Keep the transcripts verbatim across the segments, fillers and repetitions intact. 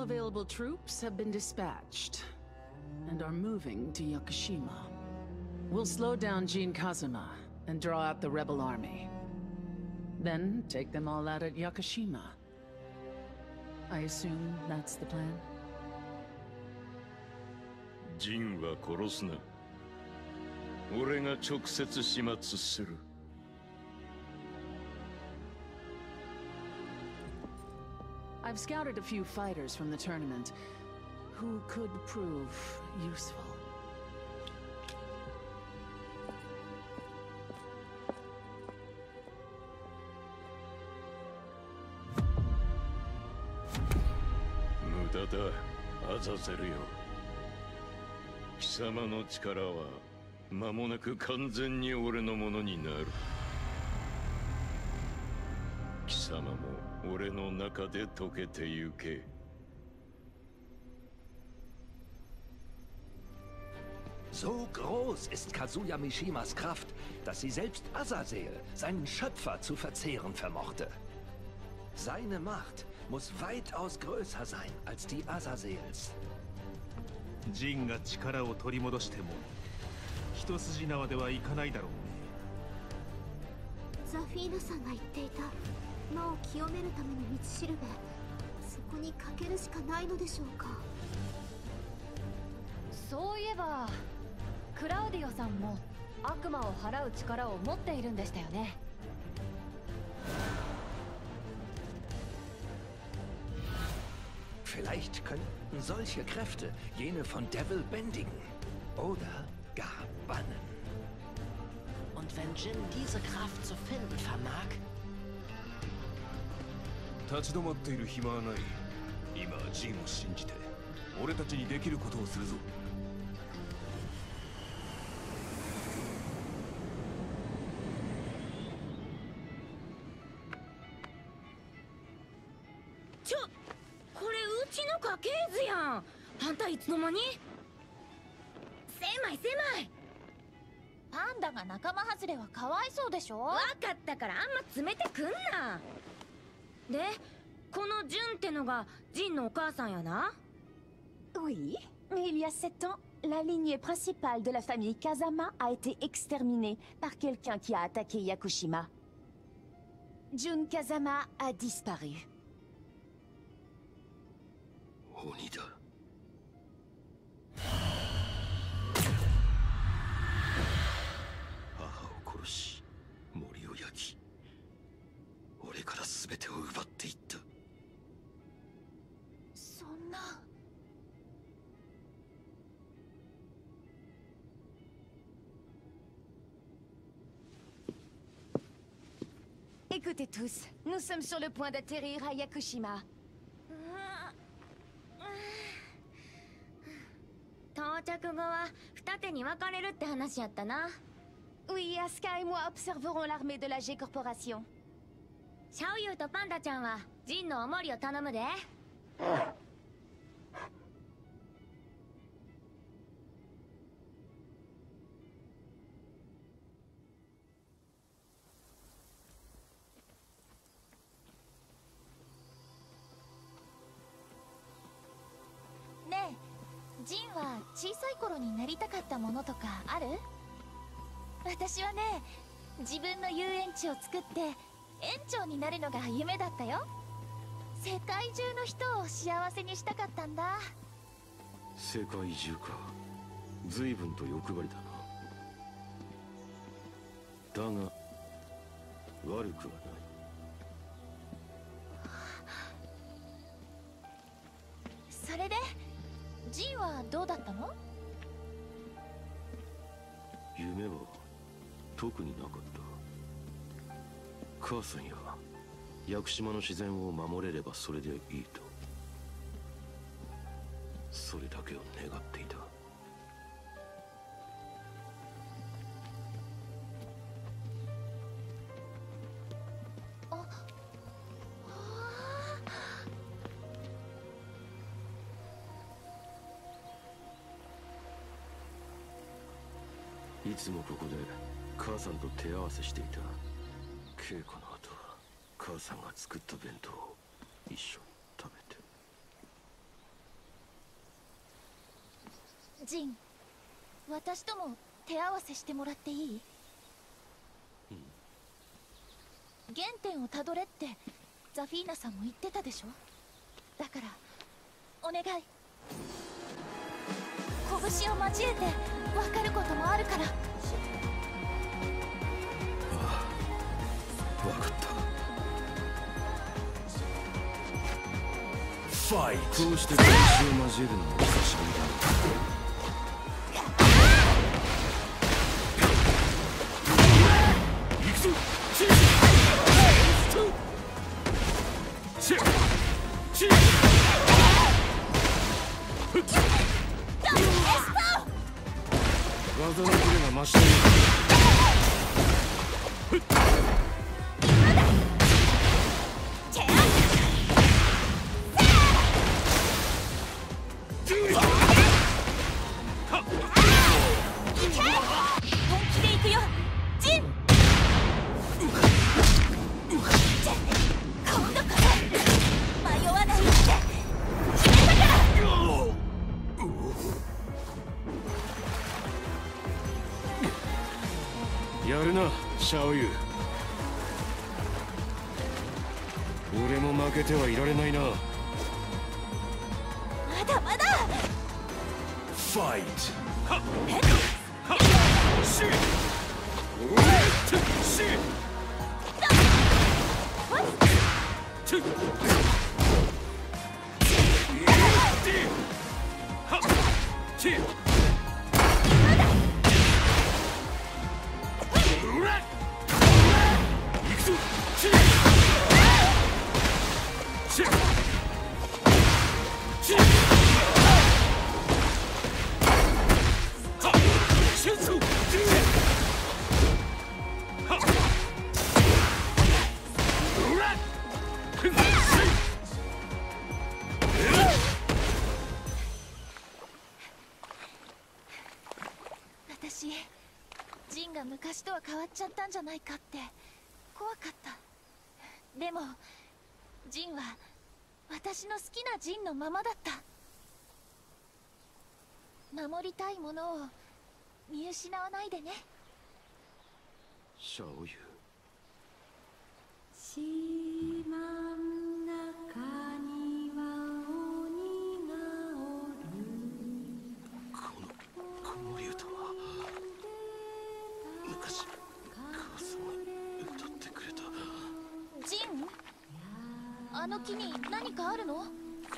available troops have been dispatched and are moving to Yakushima. We'll slow down Jin Kazuma and draw out the rebel army. Then take them all out at Yakushima. I assume that's the plan? Jin は殺すな。俺が直接始末する。 I've scouted a few fighters from the tournament who could prove useful. Mudada, アザゼルよ。貴様の力は間もなく完全に俺のものになる。貴様も俺の中で溶けてゆけ。 So groß ist Kazuya Mishimas Kraft, dass sie selbst Azazel, seinen Schöpfer, zu verzehren vermochte. Seine Macht muss weitaus größer sein als die Azazels. Jin が力を取り戻しても一筋縄ではいかないだろうね。 ザフィーナさんが言っていた魔を清めるための道しるべ、そこにかけるしかないのでしょうか。 そういえばクラウディオさんも悪魔を払う力を持っているんでしたよね。 Vielleicht könnten solche Kräfte jene von Devil bändigen oder gar bannen. Und wenn Jin diese Kraft zu finden vermag? 立ち止まっている暇はない。今はジンを信じて俺たちにできることをするぞ。 ちょ、これうちの家系図やん。あんたいつの間に？狭い狭い。 パンダが仲間外れはかわいそうでしょ。 わかったからあんま詰めてくんな。で、このジュンってのがジンのお母さんやな。 Oui, mais il y a sept ans, la lignée principale de la famille Kazama a été exterminée par quelqu'un qui a attaqué Yakushima. Jun Kazama a disparu. 鬼だ。母を殺し、森を焼き、俺から全てを奪っていった。 そんな。 Écoutez tous, nous sommes sur le point d'atterrir à Yakushima. 到着後は二手に分かれるって話やったな。 Oui, Asuka et moi observerons l'armée de la G Corporation. シャオユーとパンダちゃんはジンのお守りを頼むで。 ねえ、ジンは小さい頃になりたかったものとかある？私はね、自分の遊園地を作って園長になるのが夢だったよ。世界中の人を幸せにしたかったんだ。 世界中か。随分と欲張りだな。だが悪くはない。 それでジンはどうだったの？ 夢は特になかった。母さんや屋久島の自然を守れればそれでいいと、それだけを願っていた。いつもここで母さんと手合わせしていた。稽古の後は母さんが作った弁当を一緒に食べて。 ジン、私とも手合わせしてもらっていい？原点をたどれってザフィーナさんも言ってたでしょ。だからお願い、拳を交えて分かることもあるから。 ああ、分かった。ファイト。こうして拳を交えるのも久しぶりだ。行くぞ。技のキレが増している。やるな、シャオユ。俺も負けてはいられないな。 まだまだ。 ファイト。はっはっシーシーはっチー私、ジンが昔とは変わっちゃったんじゃないかって怖かった。でもジンは私の好きなジンのままだった。守りたいものを見失わないでね。 シャオユ。 島ん中には鬼がおる。 この子守歌は昔母さんが歌ってくれた。 ジン、あの木に何かあるの？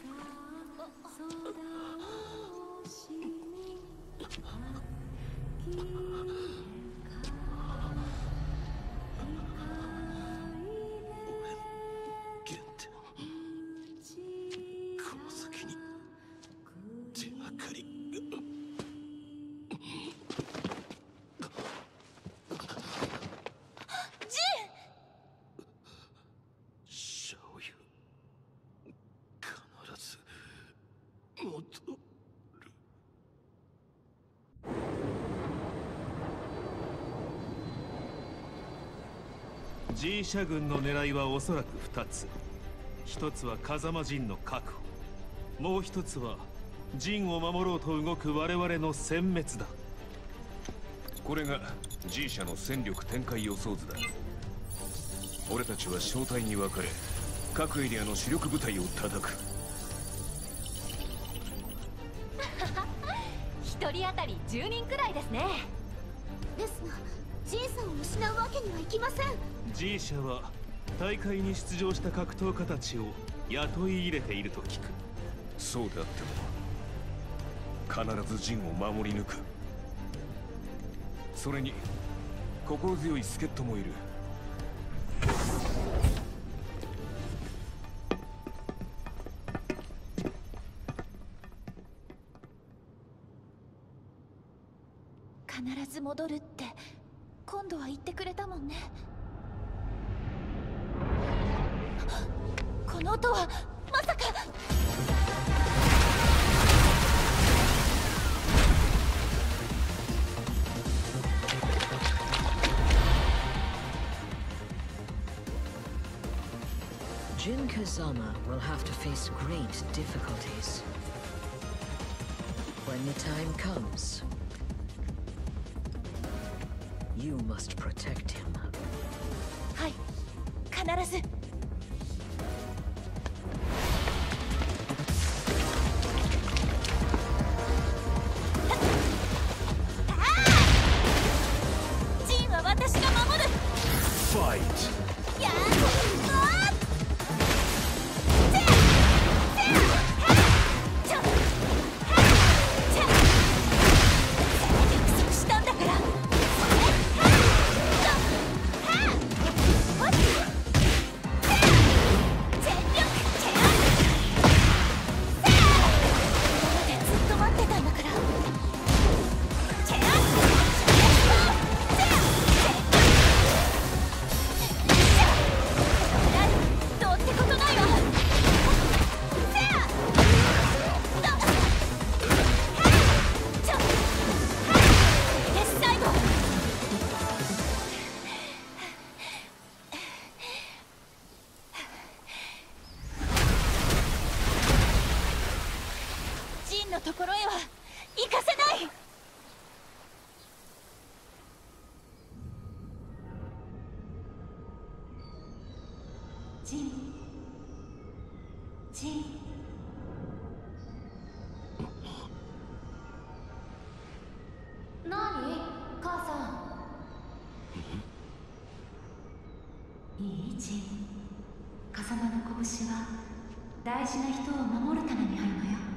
G 社軍の狙いはおそらくふたつ。ひとつは風間陣の確保、もうひとつは陣を守ろうと動く我々の殲滅だ。 これが G 社の戦力展開予想図だ。俺たちは小隊に分かれ各エリアの主力部隊を叩く。 一人当たりじゅうにんくらいですね。 ですがジンさんを失うわけにはいきません。 G 社は大会に出場した格闘家たちを雇い入れていると聞く。 そうであっても必ず陣を守り抜く。それに心強い助っ人もいる。 必ず戻るって今度は言ってくれたもんね。この音はまさか。 Jin Kazama will have to face great difficulties. When When the time comes, you must protect him. はい、必ず。ジンは私が守る。 ファイト。 やージンのところへは行かせない。 ジンジンなに母さん。いいジン。風間の拳は大事な人を守るためにあるのよ。